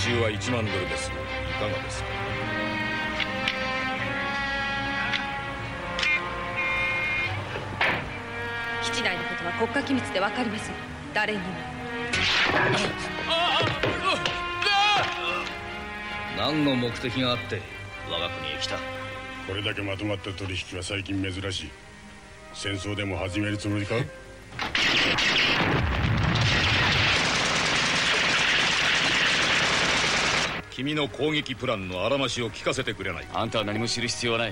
収は1万ドルです。いかがですか？ 基地内のことは国家機密で分かりません。誰にも。 何の目的があって我が国へ来た？ これだけまとまった取引は最近珍しい。戦争でも始めるつもりか？ 君の攻撃プランのあらましを聞かせてくれないか？ あんたは何も知る必要はない。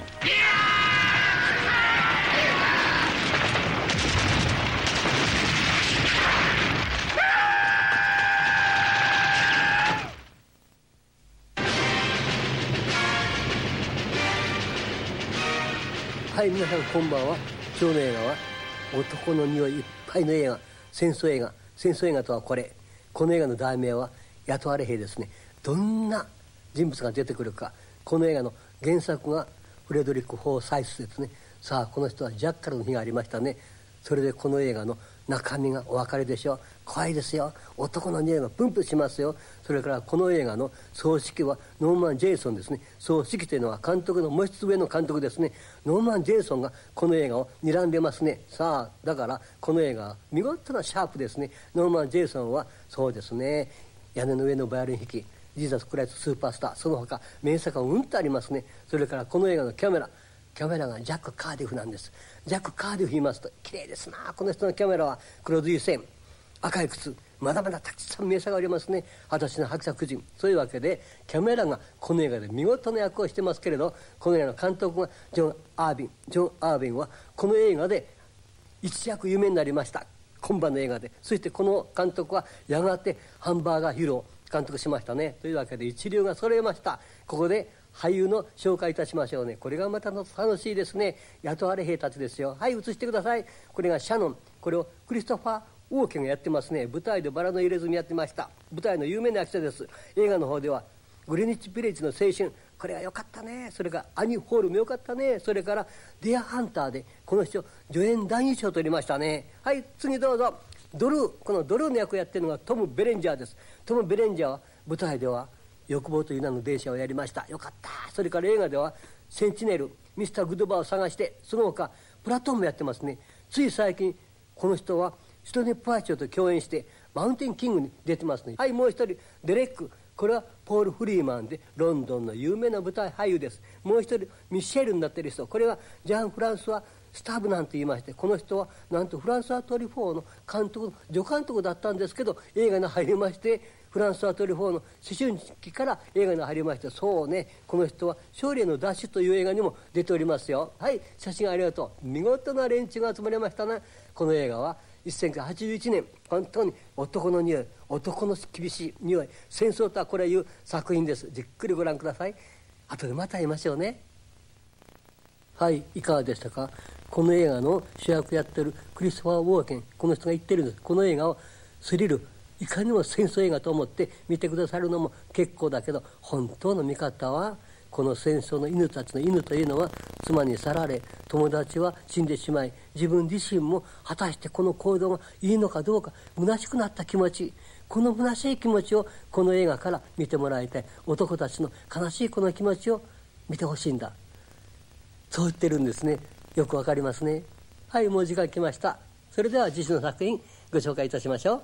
はい、皆さんこんばんは。今日の映画は男の匂いいっぱいの映画、戦争映画。戦争映画とはこの映画の題名は雇われ兵ですね。どんな人物が出てくるか。この映画の原作がフレドリック・フォーサイスですね。さあこの人はジャッカルの日がありましたね。それでこの映画の中身がお分かりでしょう。怖いですよ。男の匂いがプンプンしますよ。それからこの映画の総指揮はノーマン・ジェイソンですね。総指揮というのは監督のもう一つ上の監督ですね。ノーマン・ジェイソンがこの映画を睨んでますね。さあだからこの映画は見事なシャープですね。ノーマン・ジェイソンはそうですね、屋根の上のバイオリン弾き、ジーザス・クライスト・スーパースター、その他名作がうんとありますね。それからこの映画のキャメラがジャック・カーディフなんです。ジャック・カーディフ言いますと綺麗ですな。この人のキャメラは黒髄線、赤い靴、まだまだたくさん名作がありますね。私の伯爵夫人。そういうわけでキャメラがこの映画で見事な役をしてますけれど、この映画の監督がジョン・アービンはこの映画で一躍有名になりました。今晩の映画で。そしてこの監督はやがてハンバーガーヒーロー監督しましたね。というわけで一流が揃えました。ここで俳優の紹介いたしましょうね。これがまた楽しいですね。雇われ兵たちですよ。はい、映してください。これがシャノン。これをクリストファー・ウォーケンがやってますね。舞台でバラの入れ墨やってました。舞台の有名な役者です。映画の方ではグレニッチ・ビレッジの青春、これは良かったね。それからアニー・ホールも良かったね。それからデア・ハンターでこの人助演男優賞を取りましたね。はい、次どうぞ。このドルーの役をやってるのがトム・ベレンジャーです。トム・ベレンジャーは舞台では欲望という名の電車をやりました。よかった。それから映画ではセンチネル、ミスター・グッドバーを探して、その他プラトーンもやってますね。つい最近この人はシドニー・ポワチョと共演してマウンテン・キングに出てますね。はい、もう一人デレック。これはポール・フリーマンでロンドンの有名な舞台俳優です。もう一人ミシェルになっている人、これはジャン・フランスはスタブなんて言いまして、この人はなんとフランスワ・トリフォーの助監督だったんですけど映画に入りまして、フランスワ・トリフォーの思春期から映画に入りまして、そうね、この人は勝利へのダッシュという映画にも出ておりますよ。はい、写真ありがとう。見事な連中が集まりましたな。この映画は1981年、本当に男の匂い、男の厳しい匂い、戦争とはこれいう作品です。じっくりご覧ください。後でまた会いましょうね。はい、いかがでしたか。この映画の主役やってるクリストファー・ウォーケン、この人が言ってるんです。この映画をスリル、いかにも戦争映画と思って見てくださるのも結構だけど、本当の見方はこの戦争の犬たちの犬というのは妻に去られ、友達は死んでしまい、自分自身も果たしてこの行動がいいのかどうか虚しくなった気持ち、この虚しい気持ちをこの映画から見てもらいたい。男たちの悲しいこの気持ちを見てほしいんだ、そう言ってるんですね。よくわかりますね。はい、もう時間来ました。それでは次週の作品ご紹介いたしましょう。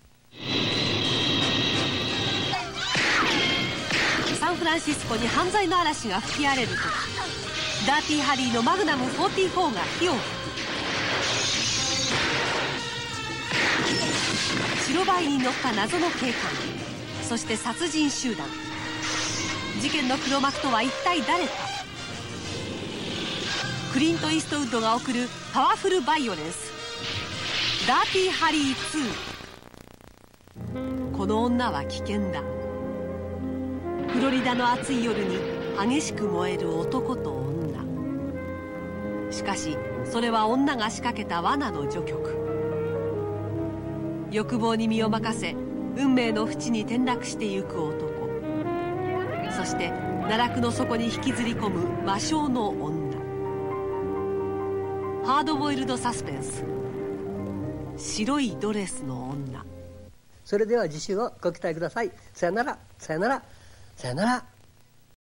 サンフランシスコに犯罪の嵐が吹き荒れると、ダーティーハリーのマグナム44が火を吹く。白バイに乗った謎の警官、そして殺人集団。事件の黒幕とは一体誰か。クリント・イーストウッドが送るパワフルバイオレンス、ダーティーハリー2。この女は危険だ。フロリダの暑い夜に激しく燃える男と女。しかしそれは女が仕掛けた罠の序曲。欲望に身を任せ運命の淵に転落してゆく男、そして奈落の底に引きずり込む魔性の女。ハードボイルドサスペンス、白いドレスの女。 それでは次週をご期待ください。さよならさよならさよなら。